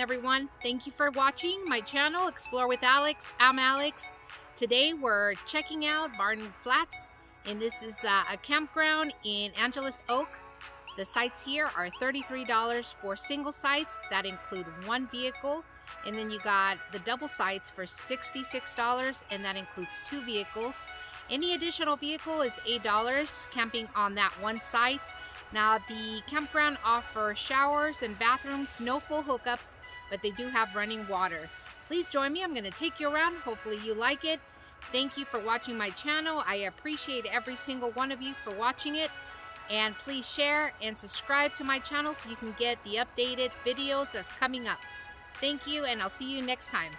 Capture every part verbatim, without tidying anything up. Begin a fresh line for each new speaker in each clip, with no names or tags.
everyone. Thank you for watching my channel, Explore with Alex. I'm Alex. Today we're checking out Barton Flats, and this is uh, a campground in Angeles Oak. The sites here are thirty-three dollars for single sites that include one vehicle, and then you got the double sites for sixty-six dollars, and that includes two vehicles. Any additional vehicle is eight dollars camping on that one site. Now, the campground offers showers and bathrooms, no full hookups, but they do have running water. Please join me. I'm going to take you around. Hopefully you like it. Thank you for watching my channel. I appreciate every single one of you for watching it. And please share and subscribe to my channel so you can get the updated videos that's coming up. Thank you, and I'll see you next time.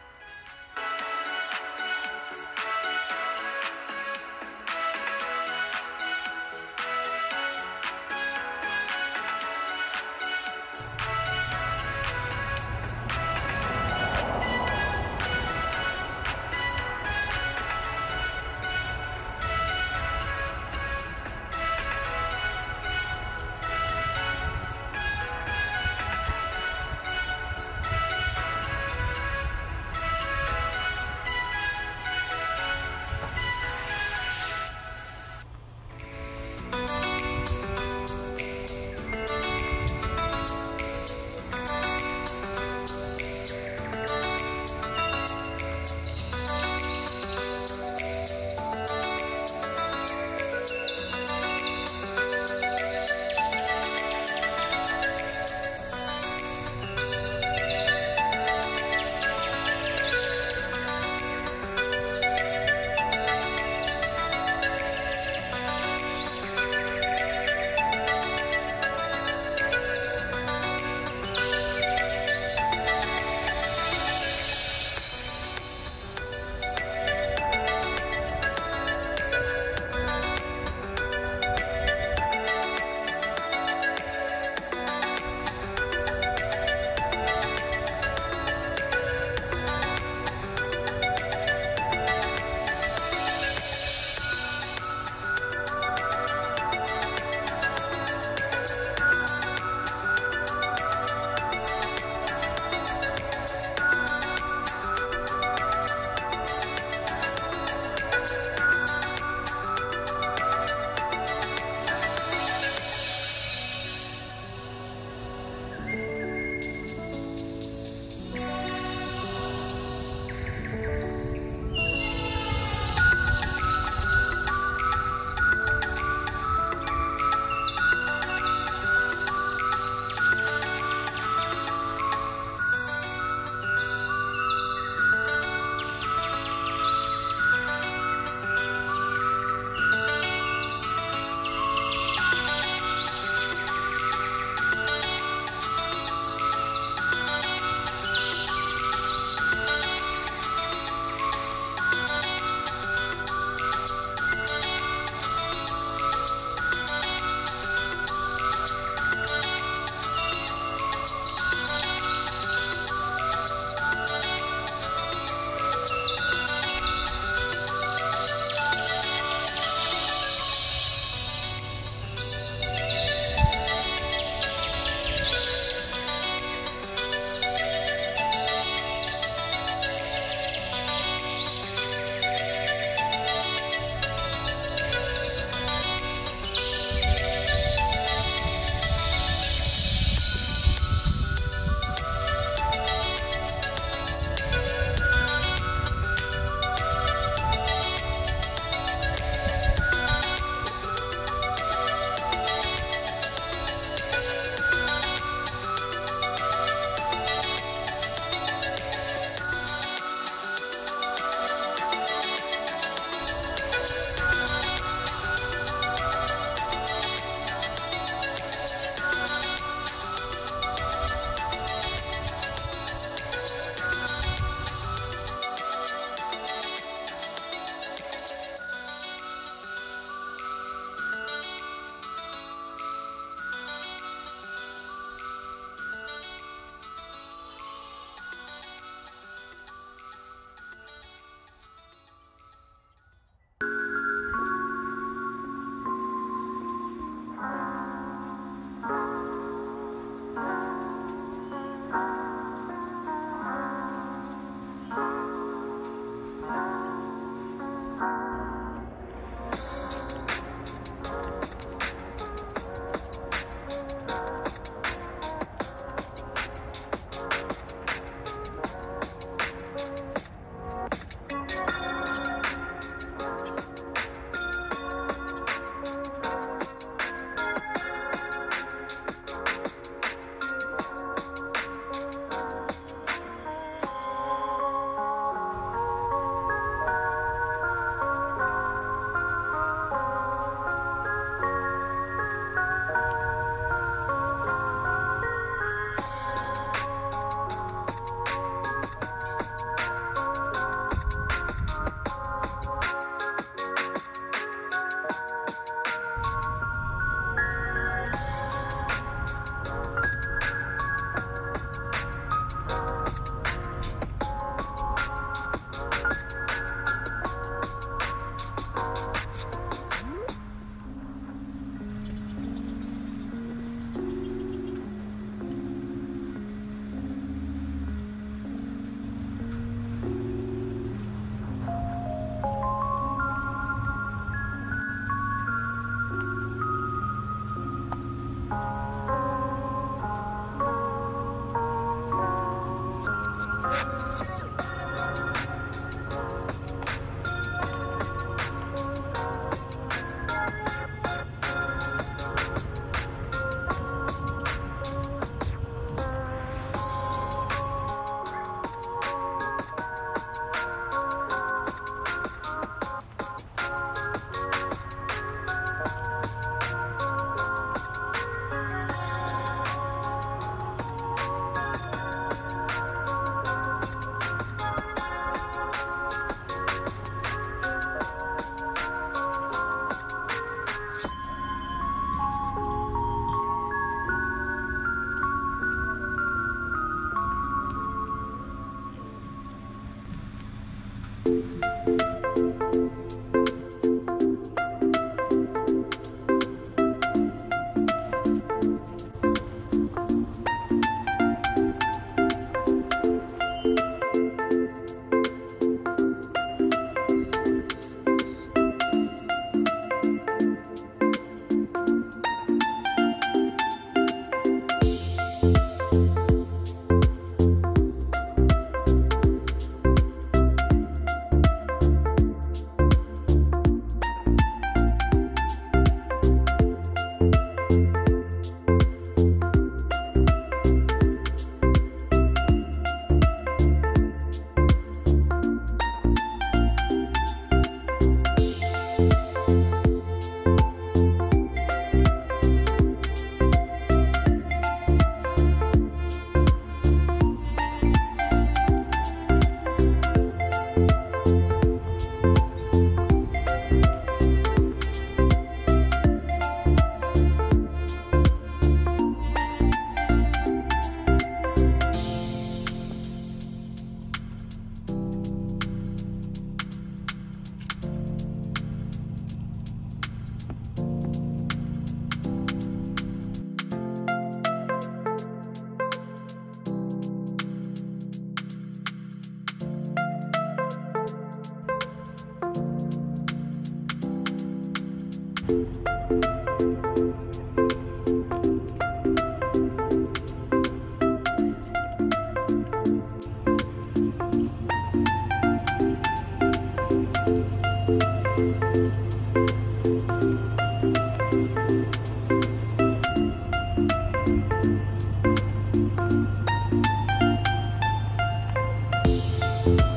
Bye.